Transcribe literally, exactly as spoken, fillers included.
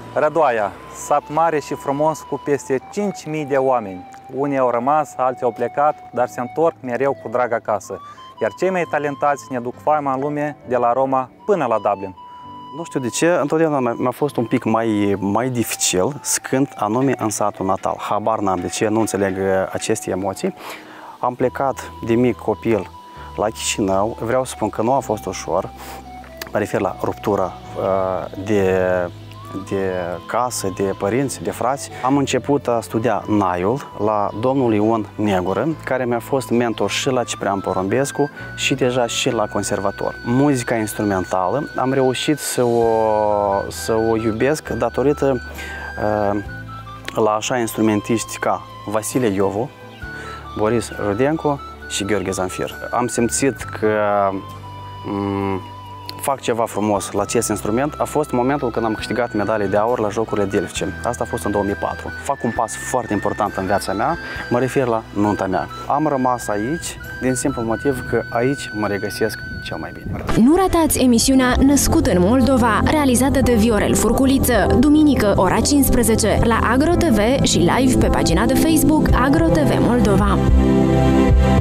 Rădoaia, sat mare și frumos cu peste cinci mii de oameni. Unii au rămas, alții au plecat, dar se întorc mereu cu drag acasă. Iar cei mai talentați ne duc faima în lume de la Roma până la Dublin. Nu știu de ce, întotdeauna mi-a fost un pic mai, mai dificil să cânt anume în satul natal. Habar n-am de ce, nu înțeleg aceste emoții. Am plecat de mic copil la Chișinău, vreau să spun că nu a fost ușor. Mă refer la ruptura de, de casă, de părinți, de frați. Am început a studia naiul la domnul Ion Negură, care mi-a fost mentor și la Ciprian Porumbescu și deja și la conservator. Muzica instrumentală am reușit să o, să o iubesc datorită uh, la așa instrumentiști ca Vasile Iovu, Boris Rudenco și Gheorghe Zanfir. Am simțit că um, fac ceva frumos la acest instrument a fost momentul când am câștigat medalie de aur la Jocurile Delfice. Asta a fost în două mii patru. Fac un pas foarte important în viața mea, mă refer la nunta mea. Am rămas aici din simplu motiv că aici mă regăsesc cel mai bine. Nu ratați emisiunea Născut în Moldova, realizată de Viorel Furculiță, duminică ora cincisprezece la Agro T V și live pe pagina de Facebook Agro T V Moldova.